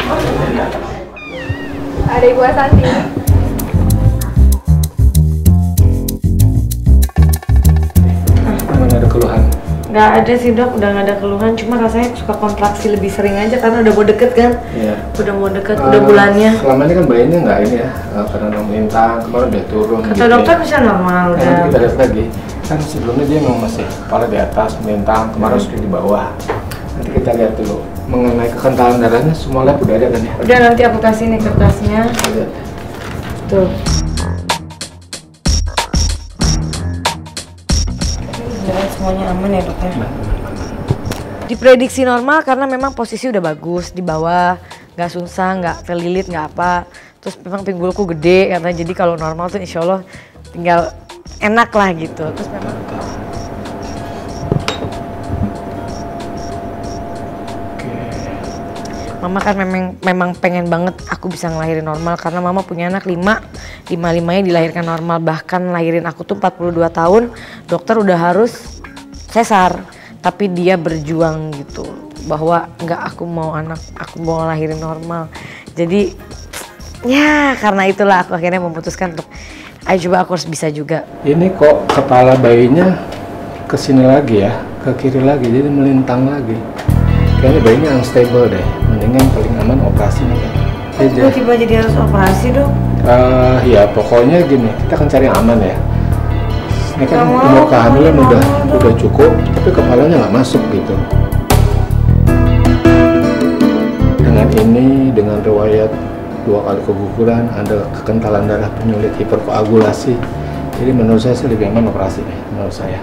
Ada Ibu Asanti. Mana ada keluhan? Nggak ada sih dok, udah nggak ada keluhan, cuma rasanya suka kontraksi lebih sering aja karena udah mau deket kan. Iya. Udah mau deket, udah bulannya. Selama ini kan bayinya nggak ini ya, karena melintang, kemarin udah turun. Kata gitu dokter ya. bisa normal udah. Nanti kita lihat lagi, kan sebelumnya dia memang masih kepala di atas, melintang, kemarin sudah di bawah. Nanti kita lihat dulu, mengenai kekentalan darahnya semua lab udah ada kan ya? Udah, nanti aku kasih nih kertasnya. Lihat. Tuh. Semuanya aman ya dok ya? Diprediksi normal karena memang posisi udah bagus di bawah, nggak susah, nggak terlilit, nggak apa. Terus memang pinggulku gede katanya, jadi kalau normal tuh insya Allah tinggal enak lah gitu. Terus memang Mama kan memang pengen banget aku bisa ngelahirin normal karena mama punya anak 5-nya dilahirkan normal, bahkan lahirin aku tuh 42 tahun dokter udah harus sesar, tapi dia berjuang gitu bahwa enggak, aku mau lahirin normal. Jadi ya karena itulah aku akhirnya memutuskan untuk ayo coba aku harus bisa juga. Ini kok kepala bayinya ke sini lagi ya, ke kiri lagi, jadi melintang lagi. Kayaknya bayinya unstable deh, mendingan paling aman operasi nih kan. Tiba-tiba jadi harus operasi dok? Ya pokoknya gini, kita akan cari yang aman ya. Ini kan umur kehamilan udah cukup, tapi kepalanya nggak masuk gitu. Dengan ini, dengan riwayat 2 kali keguguran, ada kekentalan darah penyulit hiperkoagulasi. Jadi menurut saya sih lebih aman operasi menurut saya.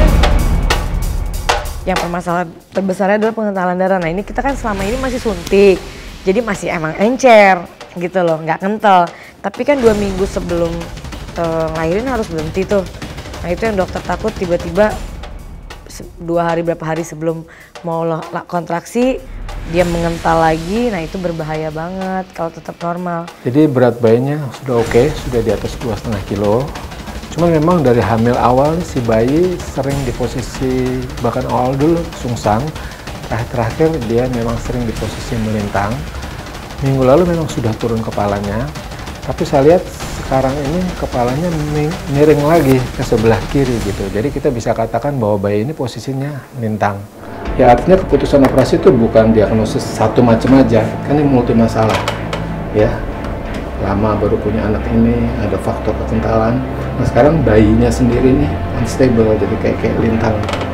Yang permasalahan terbesarnya adalah pengentalan darah. Nah ini kita kan selama ini masih suntik, jadi masih emang encer gitu loh, nggak kental. Tapi kan 2 minggu sebelum ngelahirin harus berhenti tuh. Nah itu yang dokter takut tiba-tiba 2 hari berapa hari sebelum mau kontraksi dia mengental lagi. Nah itu berbahaya banget kalau tetap normal. Jadi berat bayinya sudah oke, sudah di atas 2,5 kilo. Cuman memang dari hamil awal si bayi sering di posisi, bahkan awal dulu sungsang, terakhir dia memang sering di posisi melintang. Minggu lalu memang sudah turun kepalanya, tapi saya lihat sekarang ini kepalanya miring lagi ke sebelah kiri gitu. Jadi kita bisa katakan bahwa bayi ini posisinya melintang. Ya artinya keputusan operasi itu bukan diagnosis satu macam aja, kan ini multi masalah ya. Lama baru punya anak ini, ada faktor kekentalan. Nah sekarang bayinya sendiri nih unstable, jadi kayak lintang.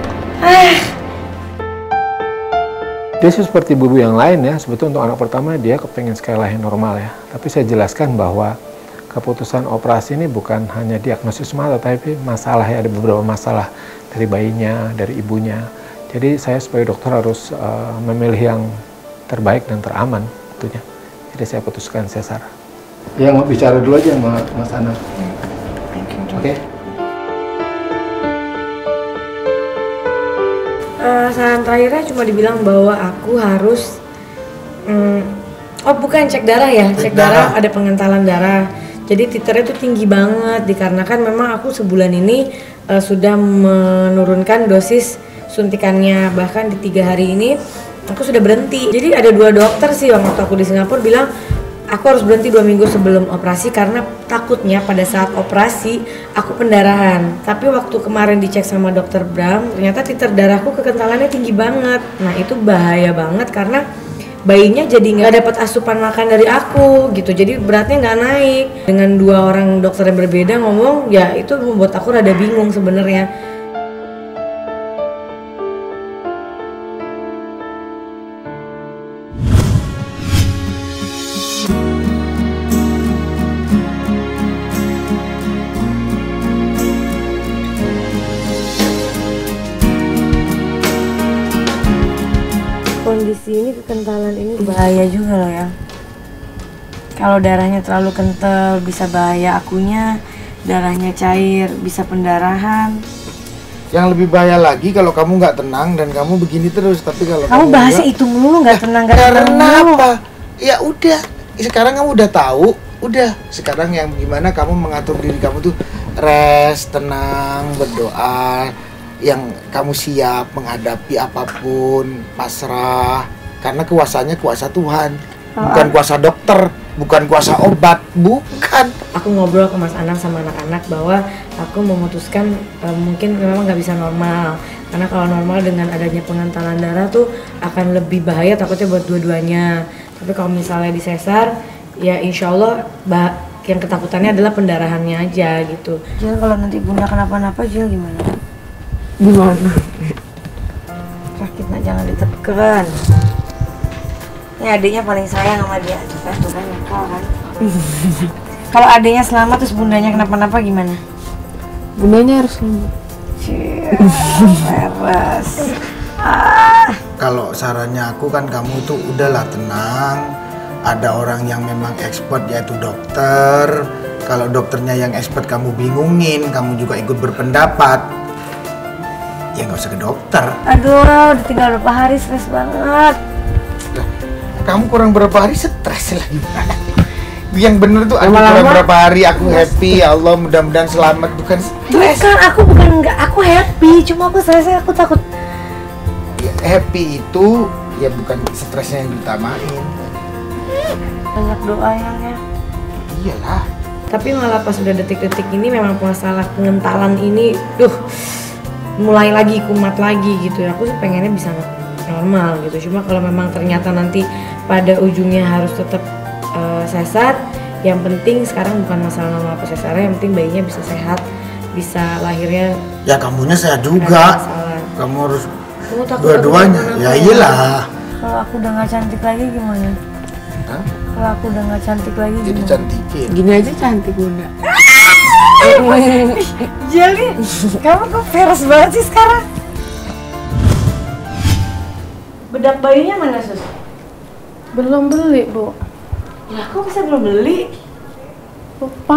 Dia sih seperti ibu yang lain ya, sebetulnya untuk anak pertama dia kepengen sekali lahir normal ya. Tapi saya jelaskan bahwa keputusan operasi ini bukan hanya diagnosis semata, tapi masalah ya, ada beberapa masalah dari bayinya, dari ibunya. Jadi saya sebagai dokter harus memilih yang terbaik dan teraman tentunya. Jadi saya putuskan sesar. Ya mau bicara dulu aja sama Mas Ana. Oke. Saran terakhirnya cuma dibilang bahwa aku harus bukan cek darah ya, cek darah ada pengentalan darah. Jadi titernya tuh tinggi banget dikarenakan memang aku sebulan ini sudah menurunkan dosis suntikannya, bahkan di 3 hari ini aku sudah berhenti. Jadi ada 2 dokter sih waktu aku di Singapura bilang aku harus berhenti 2 minggu sebelum operasi karena takutnya pada saat operasi aku pendarahan. Tapi waktu kemarin dicek sama dokter Bram, ternyata titer darahku kekentalannya tinggi banget. Nah itu bahaya banget karena bayinya jadi nggak dapat asupan makan dari aku gitu. Jadi beratnya nggak naik. Dengan 2 orang dokter yang berbeda ngomong, ya itu membuat aku rada bingung sebenarnya. Kondisi ini, kekentalan ini bahaya juga loh ya. Kalau darahnya terlalu kental bisa bahaya akunya, darahnya cair bisa pendarahan. Yang lebih bahaya lagi kalau kamu nggak tenang dan kamu begini terus. Tapi kalau kamu bahasnya itu mulu, nggak tenang, nggak tenang karena mulu. apa? Ya udah, sekarang kamu udah tahu, udah. Sekarang yang gimana kamu mengatur diri kamu tuh rest, tenang, berdoa, yang kamu siap menghadapi apapun, pasrah, karena kuasanya kuasa Tuhan. bukan kuasa dokter, bukan kuasa obat, bukan. Aku ngobrol ke Mas Anang sama anak-anak bahwa aku memutuskan mungkin memang nggak bisa normal, karena kalau normal dengan adanya pengentalan darah tuh akan lebih bahaya takutnya buat dua-duanya. Tapi kalau misalnya di sesar, ya insya Allah yang ketakutannya adalah pendarahannya aja gitu. Jil, kalau nanti bunda kenapa-napa Jil gimana? Gimana? Sakit nak, jangan ditekan. Ini adiknya paling sayang sama dia, tuh kan nyekal kan. Kalau adiknya selamat terus bundanya kenapa-napa gimana? Bundanya harus selamat. Peres. Kalau sarannya aku kan kamu tuh udahlah tenang. Ada orang yang memang expert yaitu dokter. Kalau dokternya yang expert kamu bingungin, kamu juga ikut berpendapat, ya nggak usah ke dokter. Aduh, udah tinggal berapa hari stres banget. Kamu kurang berapa hari stres lah gimana? Yang bener tuh aku kurang berapa hari aku happy, ya Allah mudah-mudahan selamat, bukan stres. Bukan, aku happy, cuma aku stresnya aku takut. Ya, happy itu ya bukan stresnya yang diutamain. Banyak doa ya. Iyalah. Tapi malah pas udah detik-detik ini memang masalah pengentalan ini, mulai lagi kumat lagi gitu ya. Aku sih pengennya bisa normal gitu. Cuma kalau memang ternyata nanti pada ujungnya harus tetap sesar, yang penting sekarang bukan masalah normal apa sesarnya, yang penting bayinya bisa sehat, bisa lahirnya. Ya kamunya sehat juga. Kamu harus dua-duanya. Ya iyalah. Kalau aku udah nggak cantik lagi gimana? Hah? Kalau aku udah nggak cantik lagi Jadi gimana? cantikin. Gini aja cantik bunda. Jadi, kamu kok peres banget sih sekarang? Bedak bayinya mana sus? Belum beli bu. Lah kok bisa belum beli? Lupa.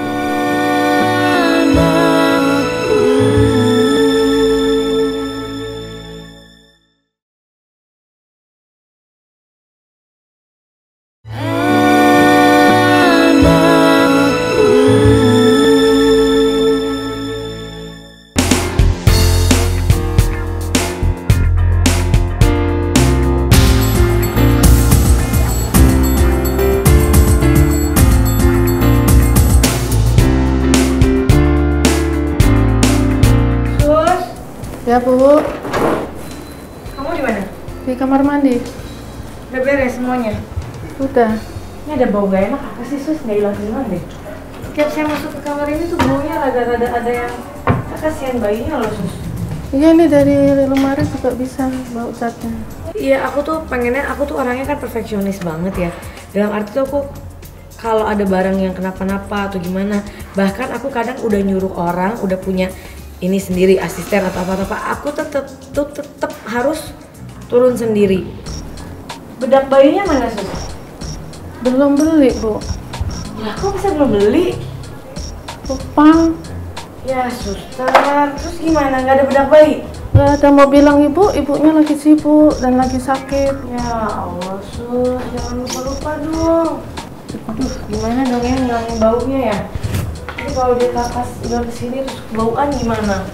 Ya bu, Kamu di mana? di kamar mandi. Udah beres semuanya? Udah. Ini ada bau gak enak apa sih sus? Nggak hilang-hilang deh. Tiap saya masuk ke kamar ini tuh baunya rada-rada ada yang kasihan bayinya loh sus. Iya ini dari lemari juga bisa bau catnya. Iya, aku tuh pengennya, aku tuh orangnya kan perfeksionis banget ya. Dalam arti tuh aku kalau ada barang yang kenapa-napa atau gimana, bahkan aku kadang udah nyuruh orang, udah punya ini sendiri asisten atau apa-apa, aku tetep harus turun sendiri. Bedak bayinya mana sus? Belum beli bu. Lah kok bisa belum beli? Lupa. Ya suster, terus gimana? Nggak ada bedak bayi? Gak ada, mau bilang ibu, ibunya lagi sibuk dan lagi sakit. Ya Allah sus, jangan lupa-lupa dong. Aduh, gimana dong ya ngilangin baunya ya? Ini kalau dia pas udah kesini terus bauan gimana?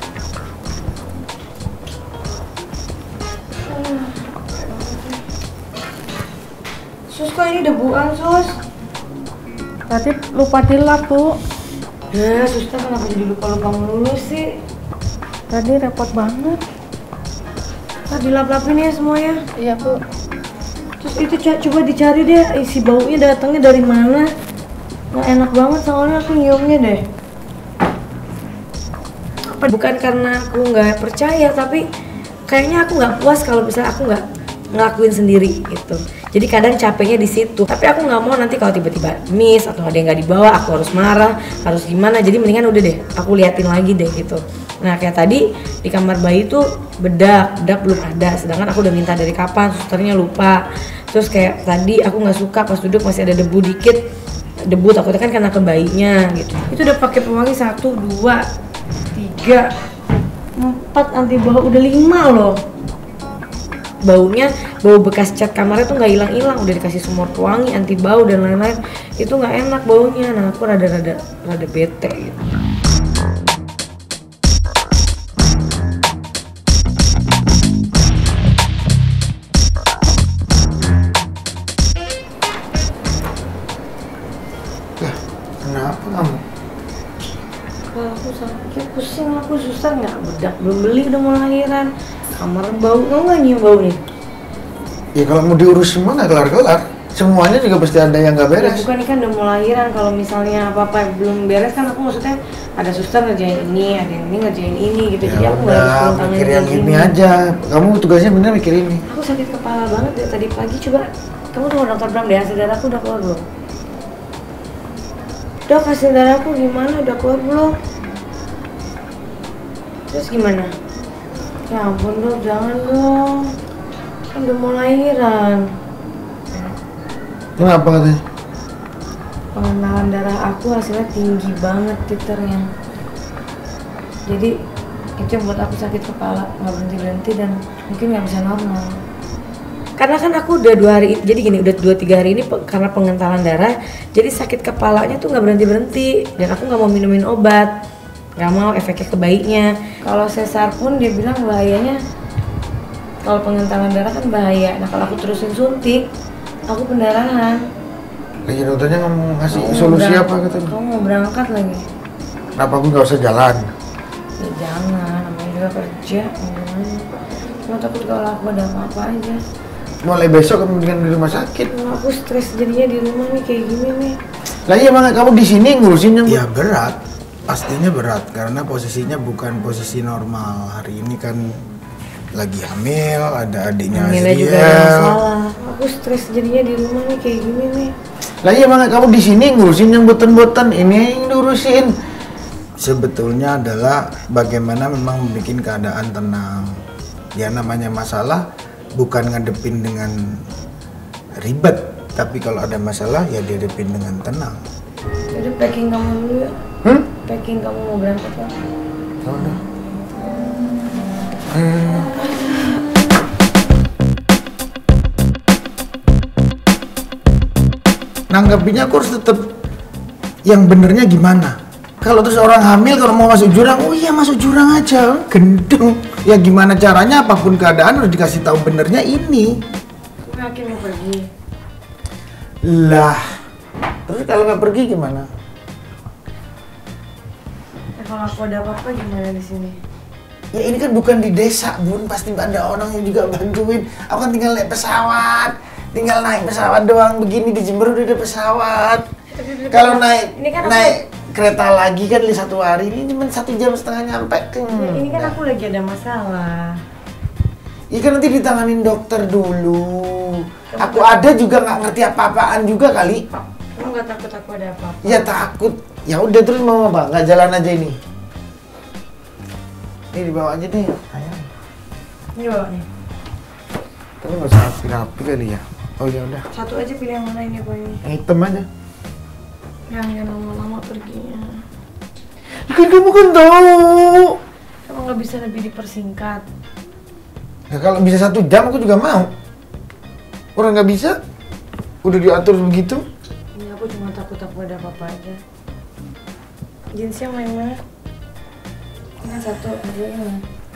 Sus kok ini debuan sus? Tadi lupa dilap bu. Ya suster kenapa jadi lupa-lupa melulu sih? Tadi repot banget. Tadi dilap-lapin ya semuanya. Iya bu. Terus itu coba dicari deh isi baunya datangnya dari mana? Nggak enak banget soalnya aku nyiumnya deh. Bukan karena aku nggak percaya, tapi kayaknya aku nggak puas kalau misalnya aku nggak ngelakuin sendiri gitu. Jadi kadang capeknya di situ. Tapi aku nggak mau nanti kalau tiba-tiba miss atau ada yang nggak dibawa, aku harus marah, harus gimana. Jadi mendingan udah deh, aku liatin lagi deh gitu. Nah kayak tadi di kamar bayi tuh bedak belum ada. Sedangkan aku udah minta dari kapan, susternya lupa. Terus kayak tadi aku nggak suka pas duduk masih ada debu dikit. Debu takutnya kan kena ke bayinya gitu. Itu udah pakai pewangi 1, 2, 3, 4 anti bau, udah 5 loh. Baunya, bau bekas cat kamarnya tuh nggak hilang-hilang, udah dikasih semua pewangi, anti bau dan lain-lain, itu nggak enak baunya. Nah aku rada bete gitu. Sakit pusing aku, susah nggak, bedak belum beli udah mau lahiran, kamar bau, nggak nyium bau nih? Ya kalau mau diurus semua nggak kelar-kelar. Semuanya juga pasti ada yang nggak Ya, beres. bukan, ini kan udah mau lahiran, kalau misalnya apa-apa belum beres kan aku maksudnya ada suster ngerjain ini, ada yang ini ngerjain ini gitu, jadi Ya aku nggak harus udah, turun tangan mikir kayak yang gini. ini aja. Kamu tugasnya bener mikir ini. Aku sakit kepala banget dari tadi pagi, coba kamu tunggu dokter Bram deh, hasil darahku udah keluar belum? Dok, hasil darahku gimana, udah keluar belum? Terus gimana? Ya ampun dok, jangan dong, kan udah mau lahiran. Kenapa katanya? Pengenalan darah aku hasilnya tinggi banget titernya. Jadi itu yang buat aku sakit kepala, nggak berhenti-berhenti dan mungkin nggak bisa normal. Karena kan aku udah 2 hari, jadi gini, udah 2-3 hari ini karena pengentalan darah, jadi sakit kepalanya tuh nggak berhenti-berhenti dan aku nggak mau minumin obat, nggak mau efeknya ke bayinya. Kalau sesar pun dia bilang bahayanya, kalau pengentalan darah kan bahaya. Nah kalau aku terusin suntik, aku pendarahan. Lagi dokternya ngomong ngasih Kamu mau solusi berangkat- apa katanya? Kamu mau berangkat lagi? Kenapa aku nggak usah jalan? Ya jangan, namanya juga kerja, gimana? Cuma takut kalau aku ada apa-apa aja. Mulai besok kamu mendingan di rumah sakit. Nah, aku stres jadinya di rumah nih kayak gini nih. Lah iya banget, kamu di sini ngurusin yang Iya. ya. Ya berat, pastinya berat karena posisinya bukan posisi normal. Hari ini kan lagi hamil, ada adiknya Nilai juga ada masalah. Aku stres jadinya di rumah nih kayak gini nih. Lah iya banget, kamu di sini ngurusin yang boten-boten, ini yang diurusin. Sebetulnya adalah bagaimana memang membuat keadaan tenang. Ya namanya masalah bukan ngadepin dengan ribet, tapi kalau ada masalah ya dihadepin dengan tenang. Udah packing kamu dulu ya. Packing kamu mau berangkat ya. Udah. Nanggapinnya aku harus tetap yang benernya gimana? Kalau terus orang hamil kalau mau masuk jurang, oh iya masuk jurang aja, gendeng. Ya gimana caranya, apapun keadaan harus dikasih tahu benernya ini. Aku yakin mau pergi. Lah, terus kalau nggak pergi gimana? Ya, kalau aku ada apa-apa gimana di sini? Ya ini kan bukan di desa, Bun. Pasti ada orang yang juga bantuin. Aku kan tinggal naik pesawat. Tinggal naik pesawat doang begini, di Jember udah ada pesawat. Kalau naik ini kan naik kereta lagi kan 1 hari, ini cuma 1 jam setengah nyampe. Ini kan aku lagi ada masalah. Ya kan nanti ditanganin dokter dulu. Aku ada juga nggak ngerti apa-apaan juga kali. Kamu nggak takut aku ada apa-apa? Ya takut. Ya udah terus mau apa? Nggak jalan aja ini. Ini dibawa aja deh. Ayo. Ini bawa nih. Tapi nggak usah rapi-rapi kali ya. Oh ya udah. Satu aja pilih yang mana ini apa ini? Yang hitam aja. Yang lama-lama perginya. Kan kamu kan tahu. Kamu nggak bisa lebih dipersingkat. Nah, kalau bisa 1 jam aku juga mau. Orang nggak bisa. Udah diatur begitu. Ini aku cuma takut aku ada apa-apa aja. Jeansnya yang mana? Ini 1, 2 ini.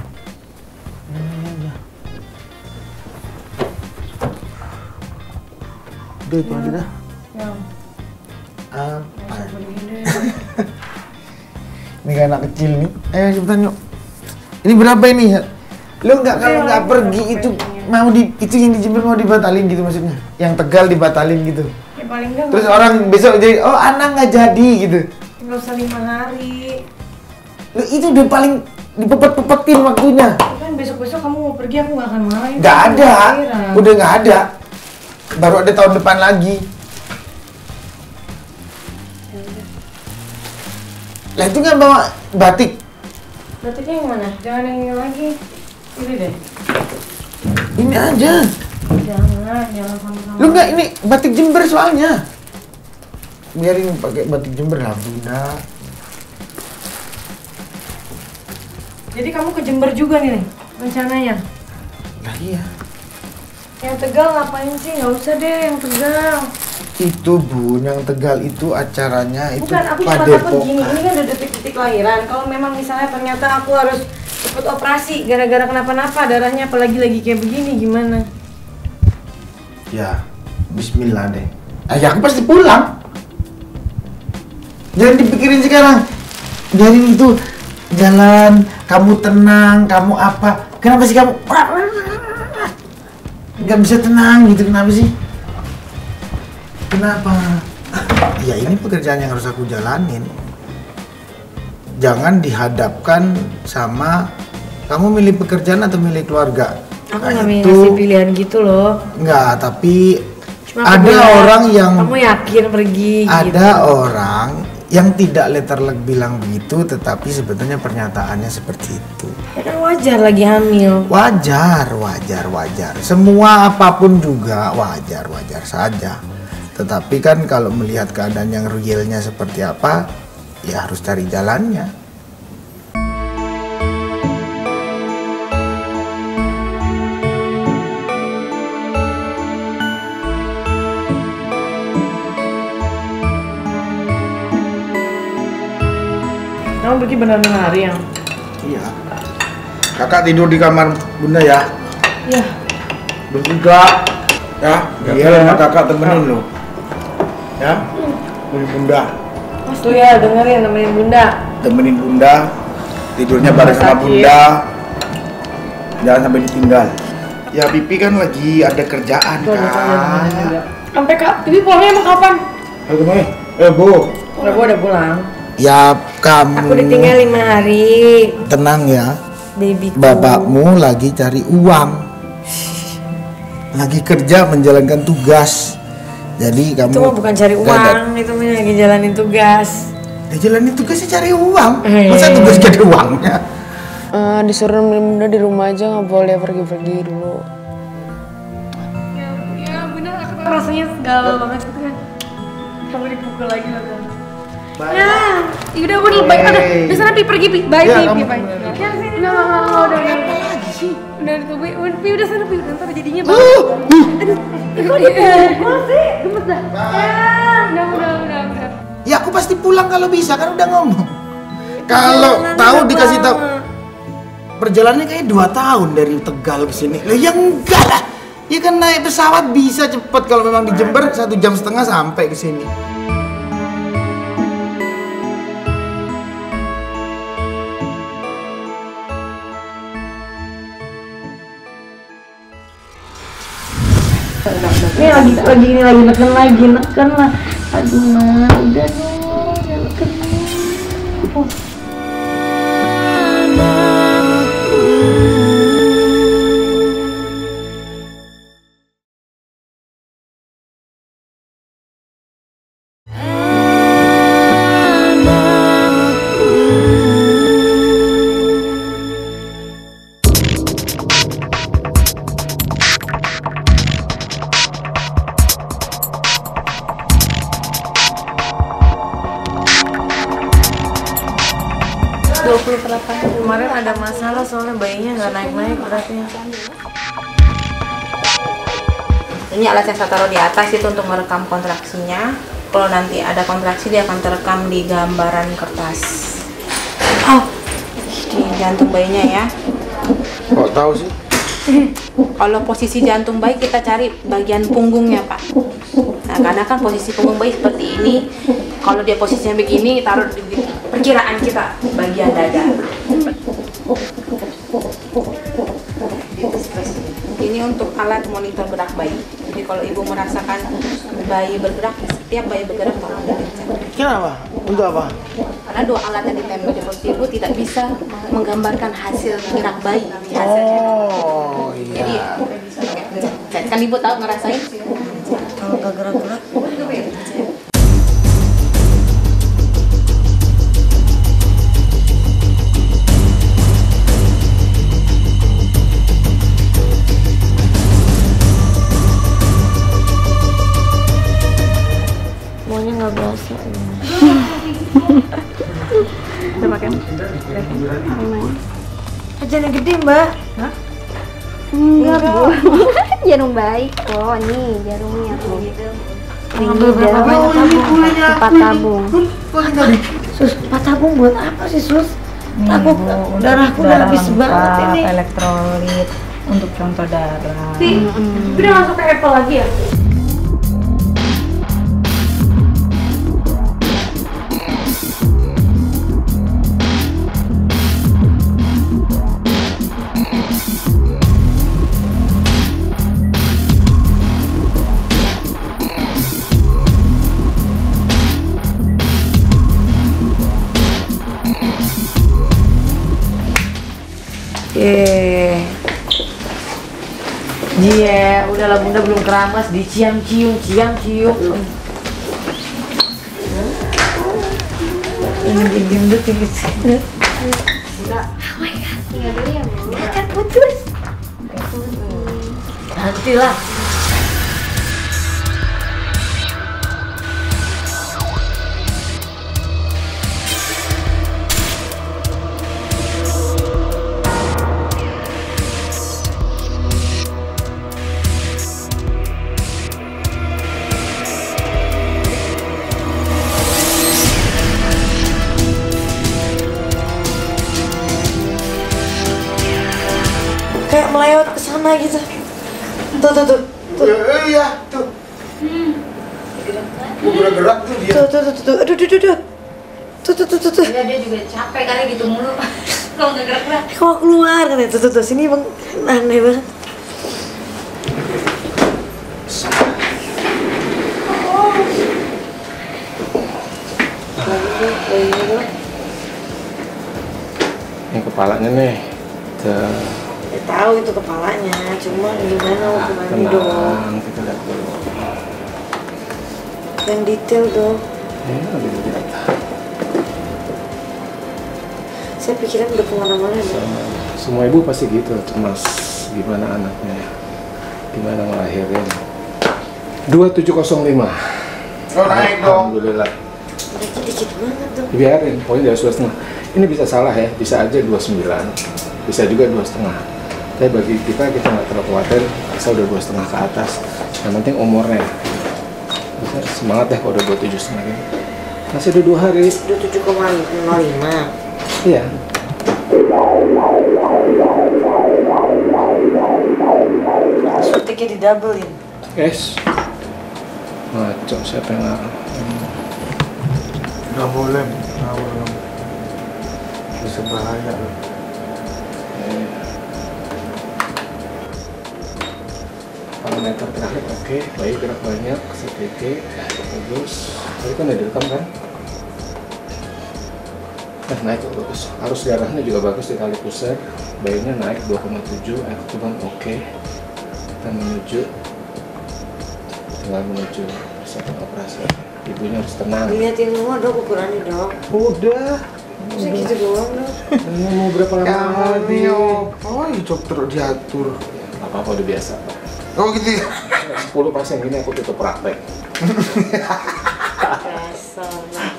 Udah itu aja dah. Ya, Apa? nggak usah pergi deh. Ini kayak anak kecil nih. Cepetan yuk. Ini berapa ini ya? Lu nggak kalau nggak pergi itu mau itu yang di Jember mau dibatalin gitu maksudnya? Yang Tegal dibatalin gitu. Ya paling nggak. Terus orang besok jadi oh anak nggak jadi gitu. Nggak usah 5 hari. Lu itu udah paling dipepet-pepetin waktunya. Kan besok-besok kamu mau pergi aku nggak akan marahin. Nggak Kamu ada. lahiran. Udah nggak ada. Baru ada tahun depan lagi. Lah itu nggak bawa batik. Batiknya yang mana? Jangan yang ini lagi. Ini deh. Ini aja. Jangan sama-sama. Lu nggak ini batik Jember soalnya. Biarin pakai batik Jember lah Bunda. Jadi kamu ke Jember juga nih rencananya? Lah iya. Yang Tegal ngapain sih? Nggak usah deh yang Tegal. Itu Bun, yang Tegal itu acaranya itu Bukan, aku cuma takut gini. Ini kan udah detik-detik lahiran. Kalau memang misalnya ternyata aku harus ikut operasi gara-gara kenapa-napa darahnya apalagi lagi kayak begini gimana? Ya, bismillah deh. Ya aku pasti pulang. Jangan dipikirin sekarang. biarin itu jalan, kamu tenang, kamu apa? Kenapa sih kamu nggak bisa tenang gitu? Kenapa sih? Kenapa? Ya ini pekerjaan yang harus aku jalanin. Jangan dihadapkan sama kamu milih pekerjaan atau milih keluarga. Aku nggak ngasih pilihan gitu loh. Nggak, tapi Cuma ada orang yang kamu yakin pergi. ada gitu. orang yang tidak letterlek bilang begitu, tetapi sebetulnya pernyataannya seperti itu. Ya kan wajar lagi hamil. Wajar. Semua apapun juga wajar saja. Tetapi kan kalau melihat keadaan yang realnya seperti apa, ya harus cari jalannya. Kamu pergi benar-benar hari yang? Iya. Kakak tidur di kamar bunda ya. Iya. Bertiga. Ya, dia sama kakak temenin lo. Ya, temenin bunda. Mas tuh ya dengerin nemenin bunda. Temenin bunda. Tidurnya bareng sama bunda. Jangan sampai ditinggal. Ya Pipi kan lagi ada kerjaan kan. Sampai Pipi pulangnya emang kapan? Ayo kemana? Bu. Udah udah pulang. Ya kamu. Aku ditinggal 5 hari. Tenang ya. Babyku. Bapakmu lagi cari uang. Lagi kerja menjalankan tugas. Jadi kamu. Itu mah bukan cari uang, itu mah lagi jalanin tugas. Ya jalanin tugasnya cari uang. Masa tugas cari uangnya? Disuruh nemenin bunda di rumah aja, nggak boleh pergi-pergi dulu. Ya benar, aku rasanya segala banget gitu kan. Kamu dipukul lagi loh kan. Nah, udah baik. Udah sana pergi baik. Ya, Baik. Ya sini. Udah lagi sih. Udah Pi udah sana Pi, ntar jadinya bagus. Aduh, kok dipukul sih? Gemes dah. Udah. Ya aku pasti pulang kalau bisa, kan udah ngomong. Kalau tahu dikasih tahu. Perjalanannya kayak 2 tahun dari Tegal ke sini. Lah ya enggak lah. Ya kan naik pesawat bisa cepet, kalau memang di Jember 1,5 jam sampai ke sini. Ini lagi neken lah. Aduh, nah, udah dong, jangan neken. Kemarin ada masalah soalnya bayinya nggak naik beratnya. Ini alat yang saya taruh di atas itu untuk merekam kontraksinya. Kalau nanti ada kontraksi dia akan terekam di gambaran kertas. Di jantung bayinya ya. Kok tahu sih? Kalau posisi jantung bayi kita cari bagian punggungnya Pak. Nah karena kan posisi punggung bayi seperti ini. Kalau dia posisinya begini taruh di perkiraan kita bagian dada. Ini untuk alat monitor gerak bayi. Jadi kalau ibu merasakan bayi bergerak, setiap bayi bergerak tolong dicek. Kenapa? Untuk apa? Karena 2 alat yang ditempel di perut ibu tidak bisa menggambarkan hasil gerak bayi di hasilnya. Oh iya. Jadi kan ibu tahu ngerasain. Kalau nggak gerak-gerak. Maunya nggak berasa. Udah makan? Jangan gede Mbak. Hah? Enggak, Bu. Jarum baik kok, nih jarumnya tuh. Ambil berapa banyak tabung? 4 tabung. Sus, 4 tabung buat apa sih Sus? Aku darahku udah habis banget ini. Elektrolit untuk contoh darah. Udah masuk ke Apple lagi ya? Iya, udahlah bunda belum keramas, dicium-cium. Ini diam dulu tinggi sini. Oh my god, tinggal dulu ya Bu. Akan putus. Nantilah. Kayak melewat ke sana gitu. Tuh. Iya, tuh. Gerak-gerak tuh dia. Tuh. Aduh. Tuh. Ya, dia juga capek kali gitu mulu. Kalau nggak gerak-gerak. Kok keluar katanya. Tuh. Sini bang, aneh banget. Ini kepalanya nih. Tuh. Ya, tahu itu kepalanya, cuma gimana hukumannya dong? Tenang, kita lihat dulu. Yang detail dong. Ini lebih dilihat. Saya pikiran udah kemana-mana dong. Semua ibu pasti gitu, cemas gimana anaknya, gimana ngelahirin. 2705. Oh, naik dong. Alhamdulillah. Dikit banget dong. Biarin, pokoknya dari 2,5. Ini bisa salah ya, bisa aja 29, bisa juga 2,5. Tapi bagi kita nggak terlalu khawatir, asal udah 2,5 ke atas. Yang penting umurnya. Bisa semangat deh kalau udah 27,5 ini. Masih ada 2 hari. 27,05. Iya. Suntiknya di doublein. Yes. Ngaco, siapa yang ngarang? Nggak boleh, bisa bahaya loh. Parameter terakhir oke, bayi gerak banyak, CTG bagus. Tadi kan udah direkam kan? Naik bagus. Arus darahnya juga bagus di tali pusat. Bayinya naik 2,7, air ketuban oke. Kita tinggal menuju persiapan operasi. Ibunya harus tenang. Dilihatin semua dok ukurannya dok. Udah. Bisa gitu doang dok. Ini mau berapa lama lagi? Oh, dokter diatur. Apa-apa udah biasa Pak. Oh gitu ya? 10 pasien gini aku tutup praktek. Dasar.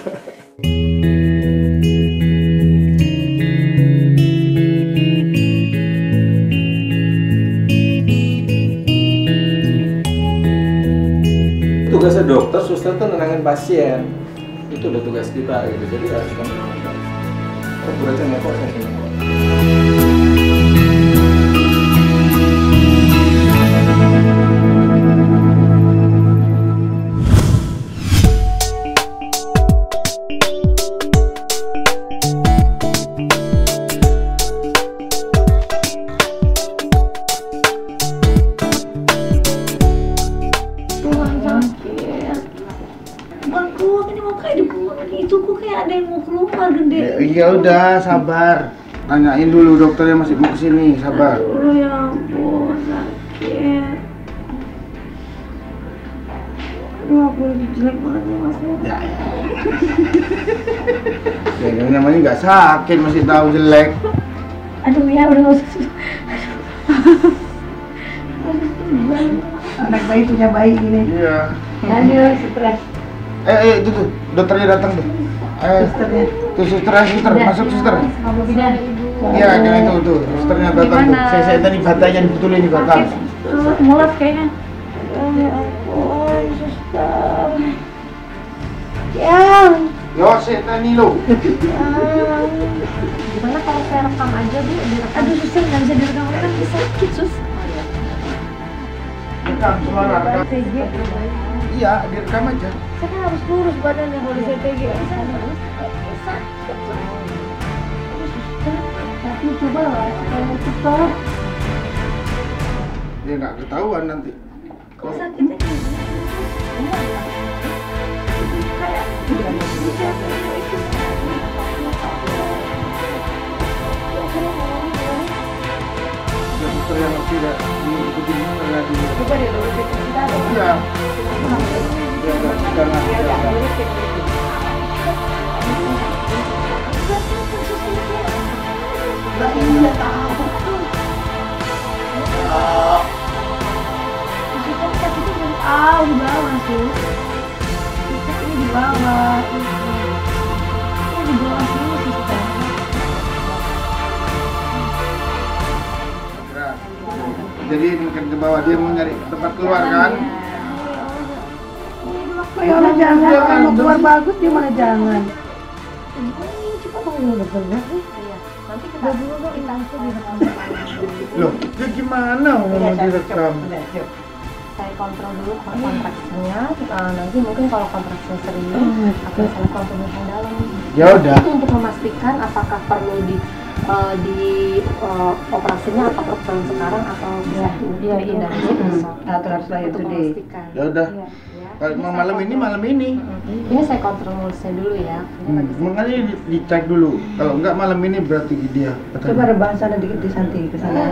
Tugasnya dokter, suster tuh nenangin pasien. Itu udah tugas kita gitu. Jadi harus kan. Oh, berarti nggak ini. Ya udah, sabar. Tanyain dulu dokternya masih mau kesini, sabar. Aduh ya ampun, sakit. Aduh, aku lagi jelek banget nih mas. Ya. Ya, yang namanya nggak sakit masih tahu jelek. Aduh ya, udah nggak usah. Anak bayi punya bayi gini. Iya. Aduh, stres. Itu tuh, dokternya datang tuh. Tuh suster, masuk suster. Iya, jangan itu tuh, susternya datang tuh. Saya tadi batanya dibetulin di batal. Mulas kayaknya. Ya ampun, suster. Ya. Yo, saya tani lo. Gimana kalau saya rekam aja Bu? Aduh, suster nggak bisa direkam kan sakit sus. Rekam suara, rekam. Iya, direkam aja. Saya kan harus lurus badannya kalau CTG. Tapi coba lah, kalau suster. Dia nggak ketahuan nanti. Kok sakitnya kayak gini? Kayak dokter yang tidak diikuti lagi. Coba deh dulu kita ada. Iya. Iya tahu. Di bawah sus. Ini di bawah. Ini di bawah sini suster. Jadi mungkin ke bawah dia mau nyari tempat keluar kan? Ya Allah jangan, mau keluar bagus dia mana jangan. Coba kamu udah benar sih. Iya. Nanti kita dulu dong langsung direkam. Loh, dia gimana mau direkam? Saya kontrol dulu kontraksinya, nanti mungkin kalau kontraksinya serius akan saya kontrol yang dalam. Ya udah. Itu untuk memastikan apakah perlu di operasinya apakah perlu sekarang atau bisa dihindar. Atur-atur itu deh. Ya udah. Kalau mau malam ini. Ini saya kontrol mulusnya dulu ya. Makanya dicek dulu. Kalau enggak malam ini berarti dia. Coba rebah sana dikit di santi ke sana.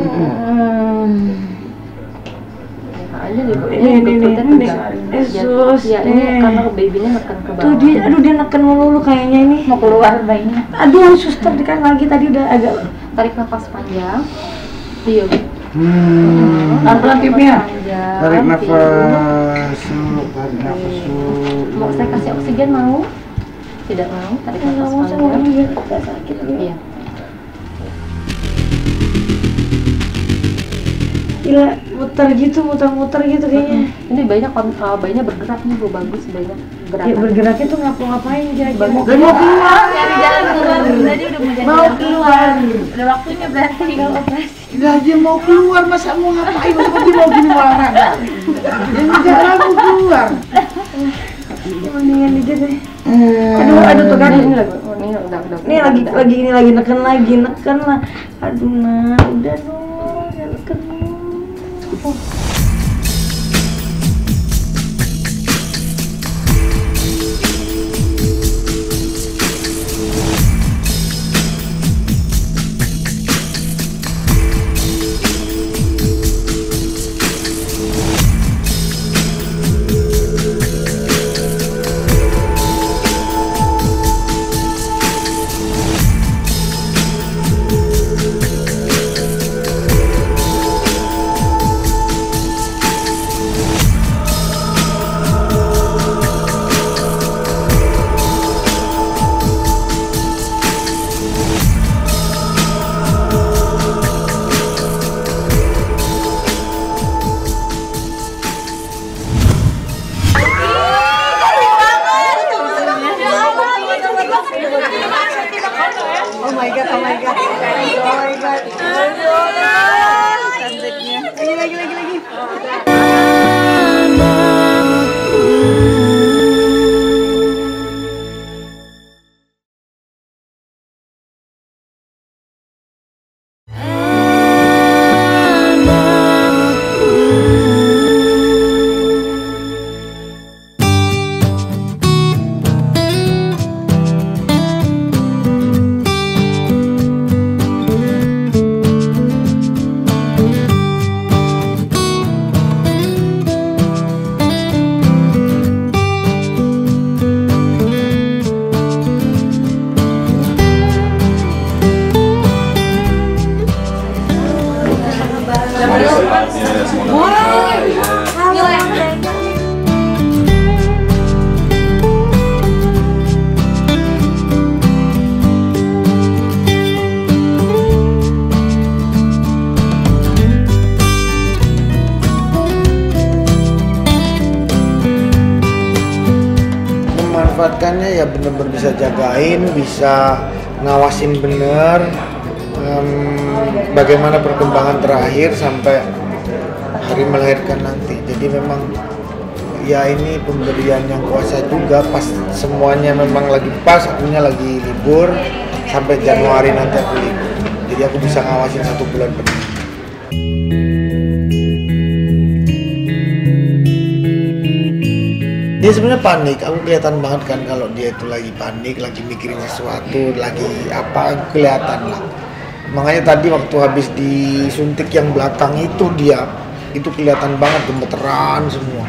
Aja nih Bu, ini Yesus. Ya ini karena babynya neken ke bawah. Tuh dia, aduh dia neken melulu kayaknya ini. Mau keluar bayinya. Aduh suster tekan lagi tadi udah agak. Tarik nafas panjang. Iya Bu. Pelan-pelan tipnya. Tarik nafas, tarik nafas. Mau saya kasih oksigen mau? Tidak mau? Tarik nafas panjang. Agak sakit ya. Iya. Gila, muter-muter gitu kayaknya. Ini bayinya bergerak nih Bu, bagus bayinya gerak. Ya bergeraknya tuh ngapain kira-kira? Dia mau keluar. Cari jalan keluar. Tadi udah mau jalan. Mau keluar. Udah waktunya berarti kalau operasi. Lah dia mau keluar, masa mau ngapain? Masa dia mau gini olahraga? Dia negara mau keluar. Mendingan dikit deh. Aduh tuh kan ini lagi. Ini udah. Ini lagi neken lah. Aduh nah, udah dong, jangan neken. Memanfaatkannya ya bener-bener bisa jagain, bisa ngawasin bener bagaimana perkembangan terakhir sampai hari melahirkan nanti. Jadi memang ya ini pemberian yang kuasa juga, pas semuanya memang lagi pas, akunya lagi libur sampai Januari nanti aku libur. Jadi aku bisa ngawasin 1 bulan penuh. Dia sebenarnya panik, aku kelihatan banget kan kalau dia itu lagi panik, lagi mikirin sesuatu, lagi apa, kelihatan lah. Makanya tadi waktu habis disuntik yang belakang itu dia itu kelihatan banget gemeteran semua.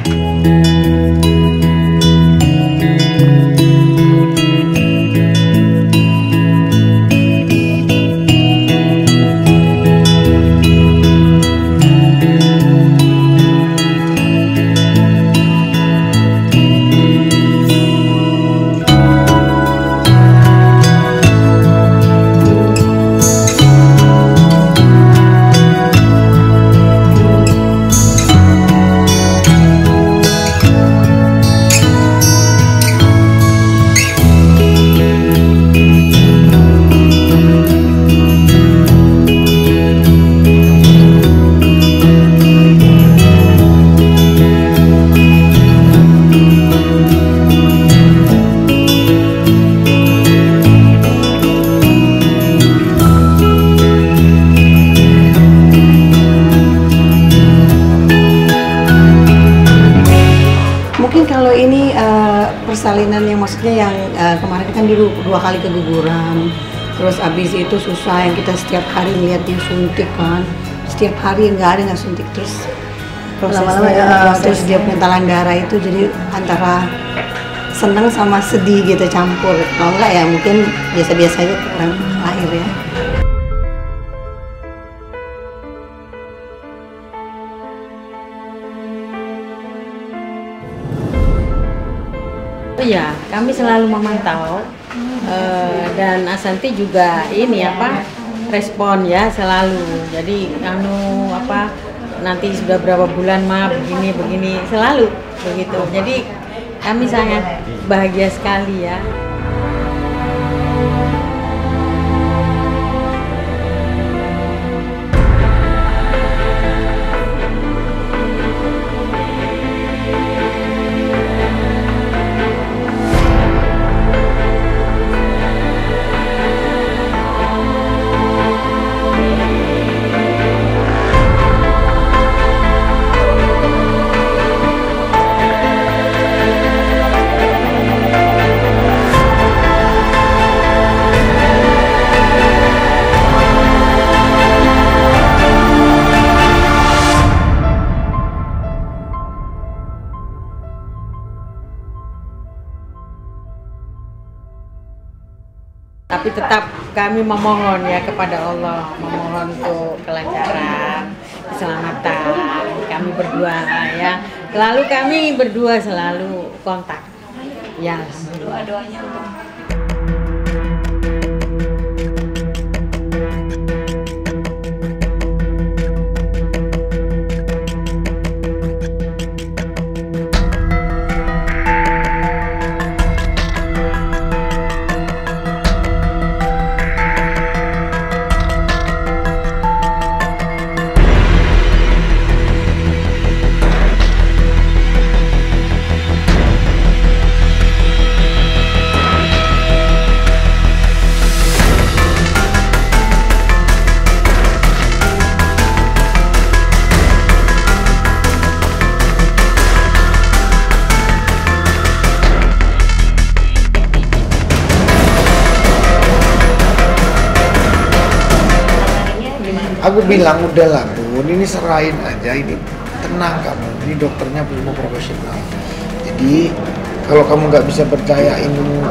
Persalinan yang maksudnya yang kemarin kan dulu 2 kali keguguran, terus abis itu susah yang kita setiap hari lihat dia suntik kan, setiap hari nggak suntik, terus lama-lama terus dia pengentalan darah itu jadi antara seneng sama sedih gitu campur. Kalau enggak ya mungkin biasa-biasa aja kurang lahir ya. Ya, kami selalu memantau dan Asanti juga ini respon ya selalu. Jadi nanti sudah berapa bulan begini selalu begitu. Jadi kami sangat bahagia sekali ya. Tapi tetap kami memohon ya kepada Allah, memohon untuk kelancaran, keselamatan. Kami berdua ya, kami berdua selalu kontak. Ya, doa-doanya untuk aku bilang udahlah Bun, ini serahin aja, ini tenang kamu, ini dokternya belum profesional. Jadi kalau kamu nggak bisa percayain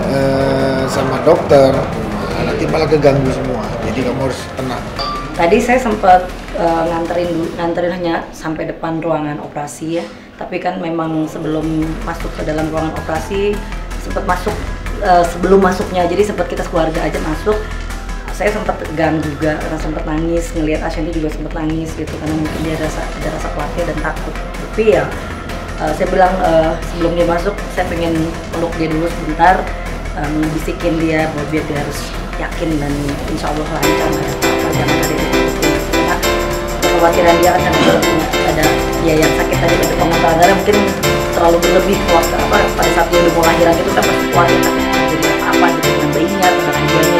sama dokter, nanti malah keganggu semua. Jadi kamu harus tenang. Tadi saya sempat nganterin hanya sampai depan ruangan operasi ya. Tapi kan memang sebelum masuk ke dalam ruangan operasi sempat masuk sebelum masuknya, jadi sempat kita keluarga aja masuk. Saya sempat tegang juga karena sempat nangis, ngelihat Ashanti juga sempat nangis gitu karena mungkin dia ada rasa khawatir dan takut. Tapi ya saya bilang sebelum dia masuk saya pengen peluk dia dulu sebentar, bisikin dia bahwa biar dia harus yakin dan insya Allah lancar jangan ada karena kekhawatiran dia akan ada yang sakit tadi ada pengentalan darah mungkin terlalu berlebih pada saat dia udah mau lahiran itu kan pasti khawatir jadi apa gitu dengan bayinya atau dengan dianya.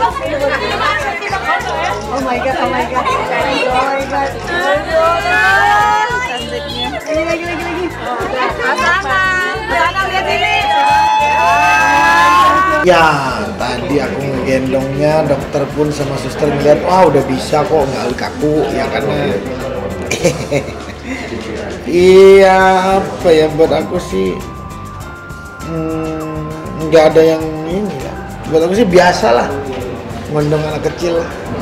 Oh my god. Ya, tadi aku ngegendongnya, dokter pun sama suster ngeliat, wah udah bisa kok, nggak kaku, ya karena iya apa ya buat aku sih nggak ada yang ini lah. Buat aku sih biasa lah, ngendong anak kecil.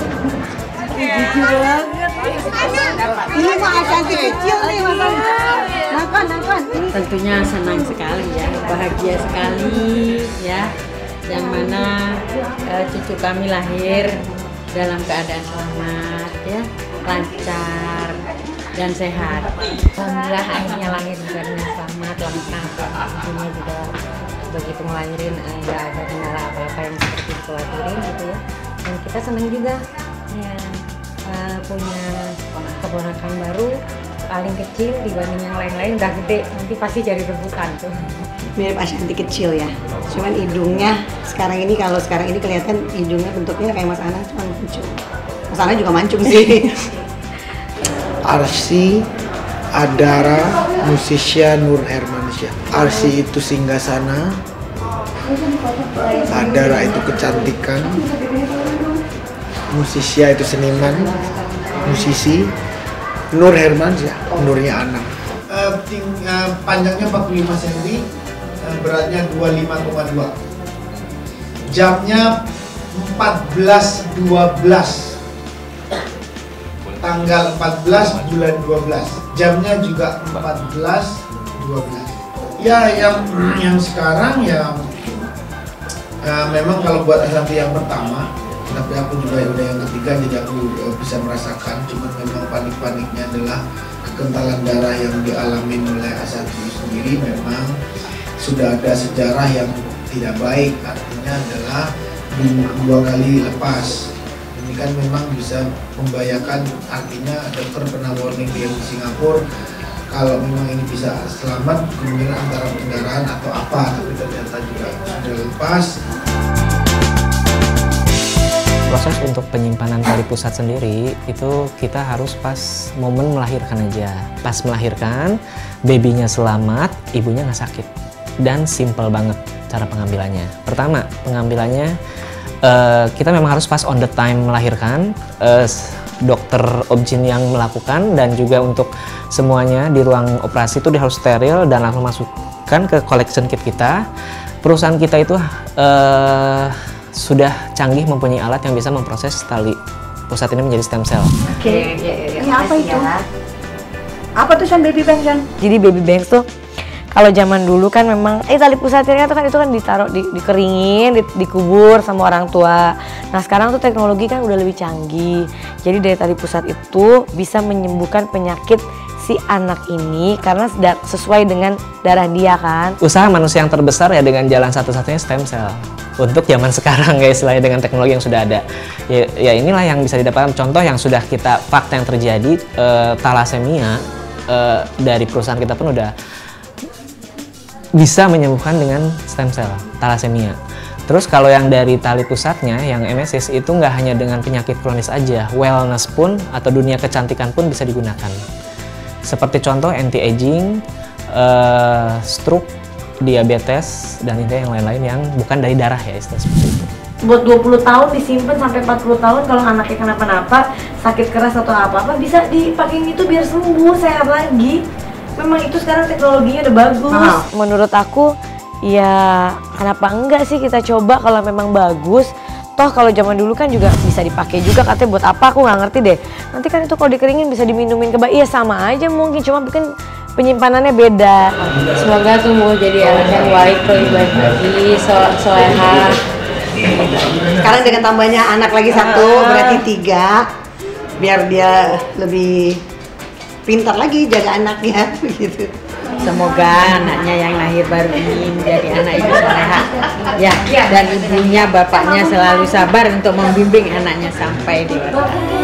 Ini mah cantik kecil nih makan. Tentunya senang sekali ya, bahagia sekali ya. Yang mana cucu kami lahir dalam keadaan selamat ya, lancar dan sehat. Alhamdulillah akhirnya lahir juga dengan selamat, lengkap. Ibunya juga begitu ngelahirin nggak ada kendala apa-apa yang seperti dikhawatirin gitu ya. Dan kita senang juga ya punya keponakan baru, paling kecil dibanding yang lain-lain udah gede, nanti pasti jadi rebutan tuh. Mirip Ashanti kecil ya, cuman hidungnya sekarang ini kelihatan hidungnya bentuknya kayak Mas Anang, cuma mancung. Mas Anang juga mancung sih. Arsi Adara Musisya Nur Hermansyah. Arsi itu singgasana, Adara itu kecantikan, Musisya itu seniman, musisi, Nur Hermansyah, Nurnya anak. Panjangnya 45 cm, beratnya 25,2. Jamnya 14.12. Tanggal 14 bulan 12. Jamnya juga 14.12. Ya yang sekarang ya memang kalau buat Ashanti yang pertama, tapi aku juga udah yang ketiga, jadi aku bisa merasakan. Cuman memang panik-paniknya adalah kekentalan darah yang dialami oleh Ashanti sendiri. Memang sudah ada sejarah yang tidak baik, artinya adalah 2 kali lepas. Ini kan memang bisa membahayakan, artinya dokter pernah warning di Singapura kalau memang ini bisa selamat kemungkinan antara pendarahan atau apa, tapi ternyata juga sudah lepas. Proses untuk penyimpanan tali pusat sendiri itu kita harus pas momen melahirkan aja. Pas melahirkan, babynya selamat, ibunya nggak sakit. Dan simple banget cara pengambilannya. Pertama, pengambilannya kita memang harus pas on the time melahirkan. Dokter obgyn yang melakukan, dan juga untuk semuanya di ruang operasi itu dia harus steril dan langsung masukkan ke collection kit kita. Perusahaan kita itu sudah canggih mempunyai alat yang bisa memproses tali pusat ini menjadi stem cell. Oke. Ini apa itu? Apa tuh baby bank, Jan? Jadi baby bank tuh kalau zaman dulu kan memang tali pusatnya itu kan ditaruh dikeringin, dikubur sama orang tua. Nah, sekarang tuh teknologi kan udah lebih canggih. Jadi dari tali pusat itu bisa menyembuhkan penyakit si anak ini karena sesuai dengan darah dia kan. Usaha manusia yang terbesar ya dengan jalan satu-satunya stem cell. Untuk zaman sekarang guys, selain dengan teknologi yang sudah ada. Ya inilah yang bisa didapatkan. Contoh yang sudah kita fakta yang terjadi, thalassemia dari perusahaan kita pun udah bisa menyembuhkan dengan stem cell thalassemia. Terus kalau yang dari tali pusatnya, yang emesis itu nggak hanya dengan penyakit kronis aja, wellness pun atau dunia kecantikan pun bisa digunakan. Seperti contoh anti-aging, stroke, diabetes, dan yang lain-lain yang bukan dari darah ya, istilah seperti itu. Buat 20 tahun disimpan sampai 40 tahun, kalau anaknya kenapa-napa, sakit keras atau apa-apa bisa dipakai itu biar sembuh, sehat lagi. Memang itu sekarang teknologinya udah bagus. Menurut aku ya kenapa enggak sih kita coba kalau memang bagus. Toh kalau zaman dulu kan juga bisa dipakai juga, katanya buat apa aku nggak ngerti deh. Nanti kan itu kalau dikeringin bisa diminumin ke bayi, ya sama aja mungkin, cuma mungkin penyimpanannya beda. Semoga tumbuh jadi anak yang baik, lebih baik lagi, soleha. Sekarang dengan tambahnya anak lagi satu, berarti 3. Biar dia lebih pintar lagi jaga anaknya begitu. Semoga anaknya yang lahir baru ini menjadi anak ibu soleha ya, dan ibunya bapaknya selalu sabar untuk membimbing anaknya sampai dewasa.